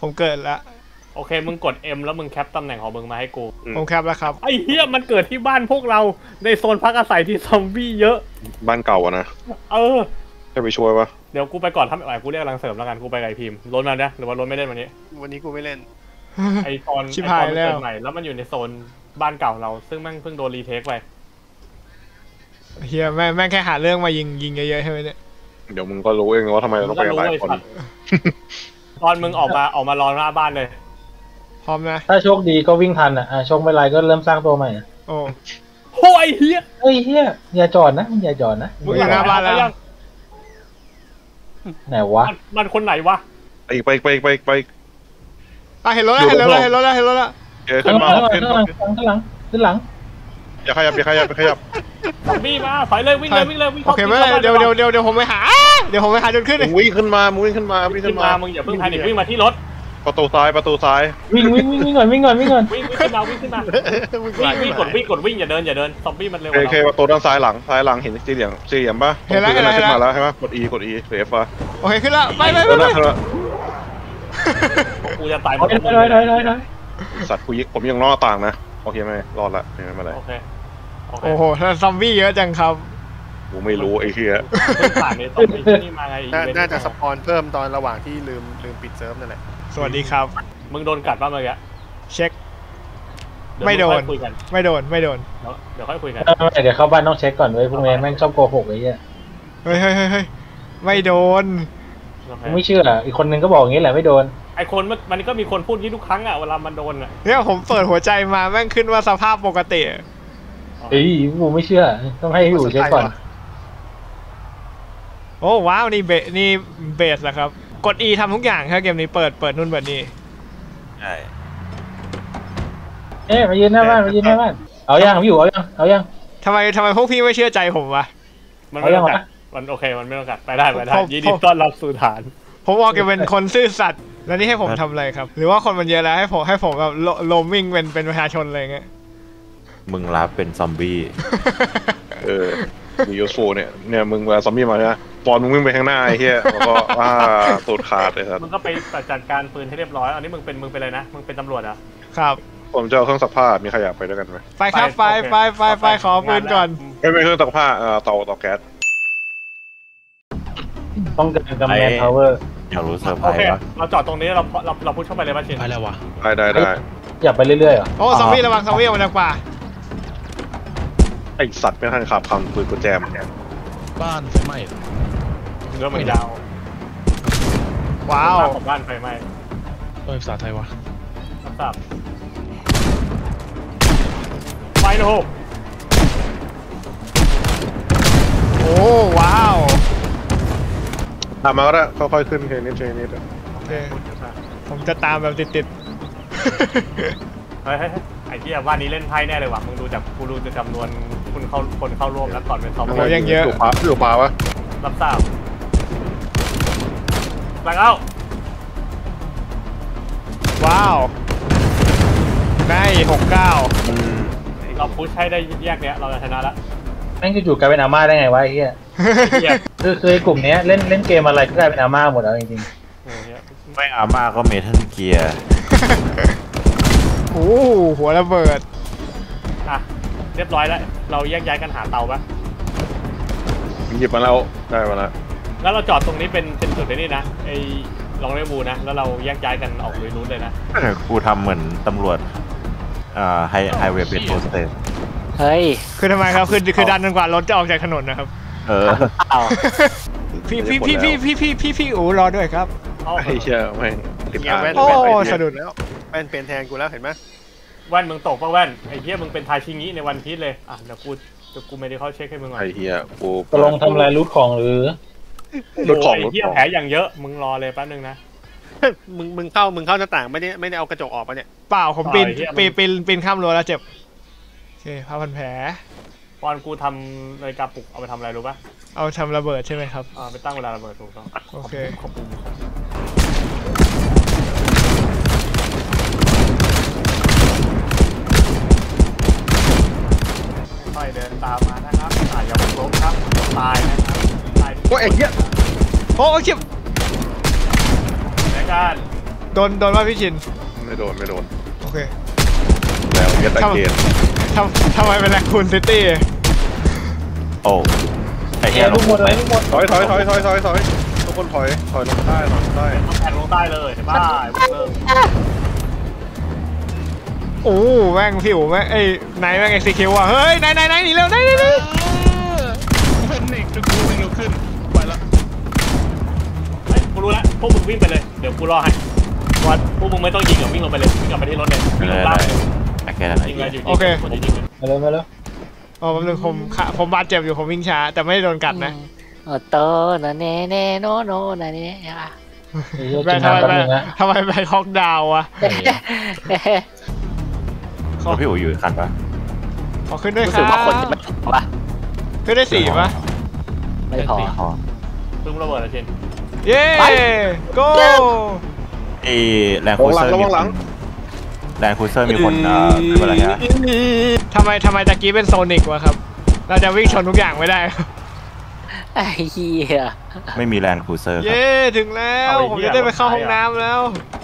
ผมเกิดแล้วโอเคมึงกด M แล้วมึงแคปตำแหน่งของมึงมาให้กูผมแคปแล้วครับไอ้เหี้ยมันเกิดที่บ้านพวกเราในโซนพักอาศัยที่ซอมบี้เยอะบ้านเก่าอะนะจะไปช่วยปะเดี๋ยวกูไปก่อนทำอะไรกูเรียกกำลังเสริมแล้วกันกูไปไกลพิมพ์ล้นมาเนี่ยหรือว่าล้นไม่เล่นวันนี้กูไม่เล่นไอตอนชิบหายแล้วใหม่แล้วมันอยู่ในโซนบ้านเก่าเราซึ่งแม่งเพิ่งโดนรีเทคไปเฮียแม่งแค่หาเรื่องมายิงเยอะๆใช่ไหมเนี่ยเดี๋ยวมึงก็รู้เองว่าทำไมเราต้องไปหลายคนตอนมึงออกมารอหน้าบ้านเลยพร้อมนะถ้าโชคดีก็วิ่งทันโชคไม่ไรก็เริ่มสร้างตัวใหม่โอ้โหไอ้เหี้ยอย่าจอดนะมึงอย่าจอดนะมึงอยู่หน้าบ้านแล้วไหนวะมันคนไหนวะไปเห็นรถแล้วขึ้นมาข้างหลังอย่าขยับไปขยับบี้มาถอยเลยวิ่งเลยโอเคไม่เดี๋ยวผมไปหาจนขึ้นวิ่งขึ้นมามึงอย่าเพิ่งทันวิ่งมาที่รถประตูซ้ายวิ่งก่อนวิ่งขึ้นมาวิ่งกดวิ่งอย่าเดินซอมบี้มันเร็วโอเคประตูด้านซ้ายหลังเห็นสี่เหลี่ยมป่ะเห็นแล้วขึ้นมาแล้วใช่ไหมกด E เซฟป่ะโอเคขึ้นแล้วไปกูจะตายสัตว์ผมยังรอดต่างนะโอเคไหมรอดละไม่เป็นไรโอ้โหซอมบี้เยอะจังครับกูไม่รู้ไอ้เหี้ยผ่านในซอมบี้ที่นี่มาไงน่าจะสปอนเพิ่มตอนระหว่างที่ลืมปิดเซิร์ฟนั่นแหละสวัสดีครับมึงโดนกัดบ้างไหมแกเช็คไม่โดนเดี๋ยวค่อยคุยกันเดี๋ยวเข้าบ้านต้องเช็คก่อนเว้ยพวกแม่งชอบโกหกไอ้เหี้ยเฮ้ยไม่โดนไม่เชื่ออีกคนนึงก็บอกอย่างนี้แหละไม่โดนไอคนมันก็มีคนพูดงี้ทุกครั้งเวลามันโดนเนี่ยผมเปิดหัวใจมาแม่งขึ้นว่าสภาพปกติกูไม่เชื่อต้องให้อยู่เช็คก่อนโอ้ว้าวนี่เบสเหรอครับกด E ทำทุกอย่างครับเกมนี้เปิดนู่นเปิดนี่ใช่มายืนหน้าบ้านเอายังทำไมพวกพี่ไม่เชื่อใจผมวะมันไม่ต้องกัดมันโอเคมันไม่ต้องกัดไปได้ยินดีต้อนรับสู่ฐานผมบอกแกเป็นคนซื่อสัตย์แล้วนี่ให้ผมทำอะไรครับหรือว่าคนมันเยอะแล้วให้ผมแบบโรมมิ่งเป็นประชาชนอะไรเงี้ยมึงรับเป็นซอมบี้มียูสโฟเนี่ยมึงเวลาซอมบี้มาใช่ไหมบอลมึงวิ่งไปข้างหน้าไอ้เหี้ยแล้วก็ตูดขาดเลยครับมึงก็ไปจัดการปืนให้เรียบร้อยอันนี้มึงเป็นอะไรนะมึงเป็นตำรวจอ่ะครับผมจะเอาเครื่องซักผ้ามีขยะไปด้วยกันไหมไปครับไปขอปืนก่อนไม่เครื่องซักผ้าเตาแก๊สต้องการกำแพงพาวเวอร์อยากรู้เซอร์ไพรส์วะเราจอดตรงนี้เราพุชเข้าไปเลยป่ะชินไปแล้ววะได้อยากไปเรื่อยๆเหรอโอ้ซอมบี้ระวังซอมบี้มันจะกว่าไอสัตว์ไม่ทันขับคำปืนกูแจมบ้านไฟไหม้เรื่องมันยาวว้าวของบ้านไฟไหม้ภาษาไทยวะรับไฟโนโอ้ว้าวตามมาก็ได้ค่อยๆขึ้นเทนิดโอเคผมจะตามแบบติดเฮ้ยไอ้ที่บ้านนี้เล่นไพ่แน่เลยว่ะมึงดูจากกูดูจะจำนวนคนเข้าร่วมแล้วก่อนเป็นซอมบี้ยังเยอะอยู่ป่าวะรับทราบหลังเอาว้าวได้69 เราพุชให้ได้แยกเนี้ยเราจะชนะแล้วแม่งจู่ๆกลายเป็นอาม่าได้ไงวะไอ้เหี้ยคือกลุ่มนี้เล่นเกมอะไรก็กลายเป็นอาม่าหมดแล้วจริงๆไม่อาม่าก็เมทัลเกียร์โอ้หัวระเบิดเรียบร้อยแล้วเราแยกย้ายกันหาเตาปะหยิบมาแล้วได้มาแล้วเราจอดตรงนี้เป็นจุดนี้นะไอ้ลองเรียกบูนะแล้วเราแยกย้ายกันออกลุยนู้นเลยนะกูทำเหมือนตำรวจไฮเวย์เป็นโพสเตอร์เฮ้ยคือทำไมครับคือดันจนกว่ารถจะออกจากถนนนะครับพี่อู๋รอด้วยครับไอ้เชี่ยไม่ติดแว่นโอ้สะดุดแล้วแว่นเป็นแทนกูแล้วเห็นไหมแว่นมึงตกป่ะแว่นไอ้เหี้ยมึงเป็นทาชิงิในวันพีชเลยเดี๋ยวกูไม่ได้เข้าเช็คให้มึงก่อนไอ้เหี้ยกูตกลงทำอะไรรูทของหรือรูทของไอ้เหี้ยแผลอย่างเยอะมึงรอเลยแป๊บนึงนะมึงเข้าหน้าต่างไม่ได้เอากระจกออกปะเนี่ยเปล่าผมปีนข้ามรั้วแล้วเจ็บโอเคผ้าพันแผลตอนกูทำนาฬิกาปลุกเอาไปทำอะไรรู้ป่ะเอาทำระเบิดใช่ไหมครับไปตั้งเวลาระเบิดถูกต้องโอเคค่อยเดินตามมานะครับอย่าล้มครับตายนะครับตายโอ้ยเหี้ยโอ้ชิบในการโดนว่าพี่ชินไม่โดนโอเคแล้วเยตาเกนทำไมเป็นแลคคูนซิตี้โอ้ไอ้เหี้ยลูกหมดเลยลูกหมดถอยทุกคนถอยลงใต้ต้องแทงลงใต้เลยเห็นป่ะโอ้แม่งผิวแม่งไอ้ไหนแม่งเอ็กซิคิวอ่ะเฮ้ยไหนหนีเร็วไหนเป็นเด็กกูเร็วขึ้นไปแล้วเฮ้ยกูรู้แล้วพวกมึงวิ่งไปเลยเดี๋ยวกูรอให้วัดพวกมึงไม่ต้องยิงวิ่งลงไปเลยวิ่งกลับไปที่รถเลยวิ่งลงใต้แค่นั้นยิงเลยอยู่โอเคมาแล้วอ๋อแป๊บนึงผมบาดเจ็บอยู่ผมวิ่งช้าแต่ไม่ได้โดนกัดนะโตนะเน่โนนะเน่อะแบงทำไมแบงฮอกดาวอะแล้วพี่อู๋อยู่คันปะขอขึ้นด้วยรู้คสึรักบว่าคนจะไม่พอปะขึ้นได้4ปะไม่พอพอตึ้มระเบิดนะเชนเย้โก้ไอ้แรงคูเซอร์มีคนแรงคูเซอร์มีคนขึ้นมาแล้วฮะทำไมตะกี้เป็นโซนิกวะครับเราจะวิ่งชนทุกอย่างไม่ได้ไอ้เหี้ยไม่มีแรงคูเซอร์ครับเย้ถึงแล้วผมจะได้ไปเข้าห้องน้ำแล้ว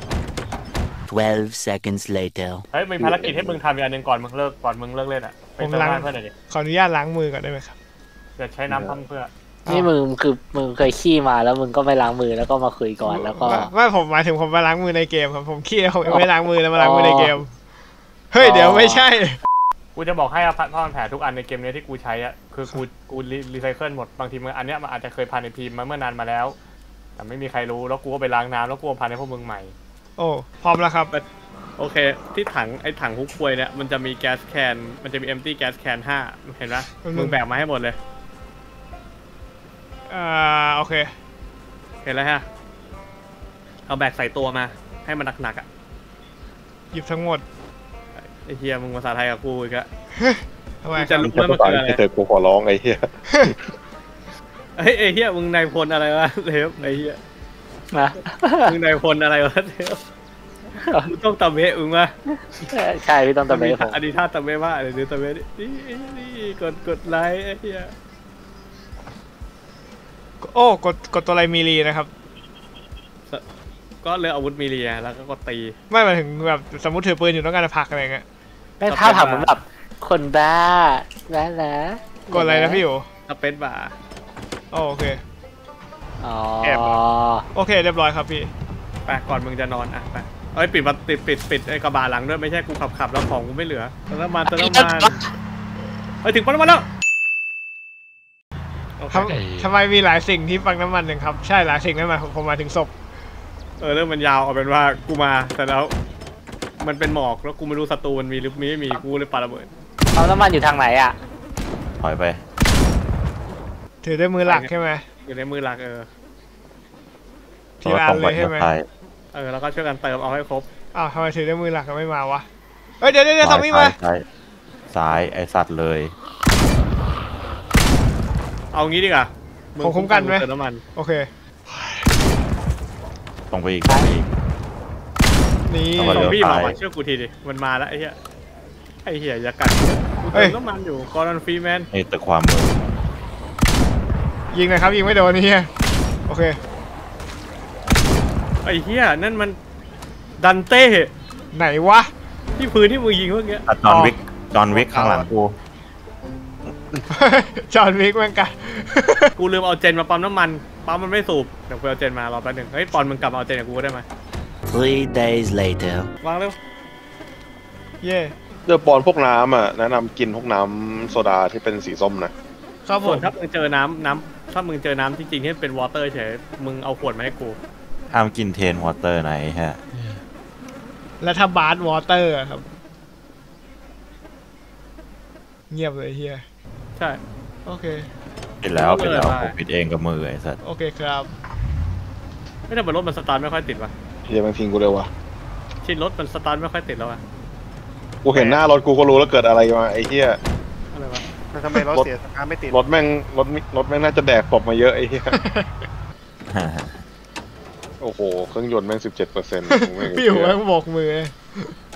12 seconds later เฮ้ยมีภารกิจให้มึงทำอีกอันหนึ่งก่อนมึงเลิกเล่นอ่ะไปเติมน้ำเพื่อนหน่อยดิขออนุญาตล้างมือก่อนได้ไหมครับจะใช้น้ำพั่มเพื่อนี่มึงเคยขี้มาแล้วมึงก็ไม่ล้างมือแล้วก็มาคุยก่อนแล้วก็ไม่ผมหมายถึงผมมาล้างมือในเกมครับผมขี้ผมยังไม่ล้างมือแล้วมาล้างมือในเกมเฮ้ยเดี๋ยวไม่ใช่กูจะบอกให้ผ้าพันแผลทุกอันในเกมนี้ที่กูใช้อ่ะคือกูรีไซเคิลหมดบางทีมันอันเนี้ยมันอาจจะเคยพันในพิมพ์มาเมื่อนานมาแล้วแต่ไม่มีใครรู้แล้วกูก็ไปล้างน้ำแล้วกูพันให้พวกมึงใหม่โอ้พร้อมแล้วครับโอเคที่ถังฮุกควยเนี่ยมันจะมีแก๊สแคนมันจะมี empty gas can 5เห็นปะมึงแบกมาให้หมดเลยโอเคเห็นแล้วฮะเอาแบกใส่ตัวมาให้มันหนักๆอ่ะหยิบทั้งหมดไอ้เฮียมึงภาษาไทยกับกูอีกอะทำไมคจะรับรู้ว่ามันคืออะไรเธอกูขอร้องไอ้เหี้ยไอ้เฮียมึงนายพลอะไรวะเทปไอ้เฮียนะมึงนายพลอะไรวะเทปมึงต้องตะเบะมึงวะใช่พี่ต้องตะเบะผมอันนี้ท่าตะเบะว่าอะไรดูตะเบะนี่กดไลค์ไอ้เฮียโอ้กดตัวอะไรมีรีนะครับก็เลือกอาวุธมีเรียแล้วก็กดตีไม่หมายถึงแบบสมมติถือปืนอยู่ต้องการจะผลักอะไรเงี้ยแม่งท่าทางเหมือนแบบคนบ้านะกดอะไรนะพี่อยู่สเปซบาร์โอเคอ๋อโอเคเรียบร้อยครับพี่ไปก่อนมึงจะนอนอ่ะไปเอ้ยปิดไอ้กระบะหลังด้วยไม่ใช่กูขับแล้วของกูไม่เหลือเติมน้ำมันไปถึงปั๊มน้ำมันแล้วทำไมมีหลายสิ่งที่ปักน้ำมันหนึ่งครับใช่หลายสิ่งนั่นหมายผมมาถึงศพเรื่องมันยาวเอาเป็นว่ากูมาแต่แล้วมันเป็นหมอกแล้วกูไม่รู้ศัตรูมันมีหรือไม่มีกูเลยปาระเบิดเอาน้ำมันอยู่ทางไหนอ่ะถอยไปถือด้วยมือหลักใช่ไหมอยู่ในมือหลักทีละอันเลยใช่ไหมแล้วก็ช่วยกันเติมเอาให้ครบอ้าวทำไมถือด้วยมือหลักก็ไม่มาวะเฮ้ยเดี๋ยวซอมบี้มาซ้ายไอสัตว์เลยเอางี้ดีกว่าผมคุ้มกันไหมเติมน้ำมันโอเคตรงไปอีกนี่ต้องซมาอมบี้เร็วมาไปว่ะเชื่อกูทีดิมันมาแล้วไอ้เหี้ยอย่ากัดกูเติมน้ำมันอยู่กอร์ดอนฟรีแมนไอตึกความมือยิงเลยครับยิงไม่โดนนี่โอเคไอ้เหี้ยนั่นมันดันเต้ไหนวะที่พื้นที่มึงยิงเมื่อกี้จอห์นวิกข้างหลังกูจอห์นวิกแม่งกันกูลืมเอาเจนมาปั๊มน้ำมันปั๊มมันไม่สูบเดี๋ยวกูเอาเจนมารอแป๊บนึงเฮ้ยปอนมึงกลับมาเอาเจนกับกูได้ไหม 3 days later วางเร็วเย่เดือปอนพวกน้ำอ่ะแนะนำกินพวกน้ำโซดาที่เป็นสีส้มนะครับผส่วนมถ้ามึงเจอน้ำถ้ามึงเจอน้ำจริงๆที่เป็นวอเตอร์เฉยมึงเอาขวดมาให้กูห้ามกินเทนวอเตอร์ไหนฮะแล้วถ้าบาร์วอเตอร์ครับ เงียบเลยเฮียใช่โอเคปิดแล้วผมปิดเองกับมือไอ้สัตว์โอเคครับไม่ทำไมรถมันสตาร์ทไม่ค่อยติดวะเฮียมันทิ้งกูเลยวะชินรถมันสตาร์ทไม่ค่อยติดแล้วอะกูเห็นหน้ารถกูก็รู้แล้วเกิดอะไรมาไอ้เหี้ยอะไรวะทำไมรถเสียสตาร์ทไม่ติดรถแม่งน่าจะแดกศพมาเยอะไอ้เหี้ยโอ้โหเครื่องยนต์แม่ง 17% พี่อยู่แม่งโบกมือ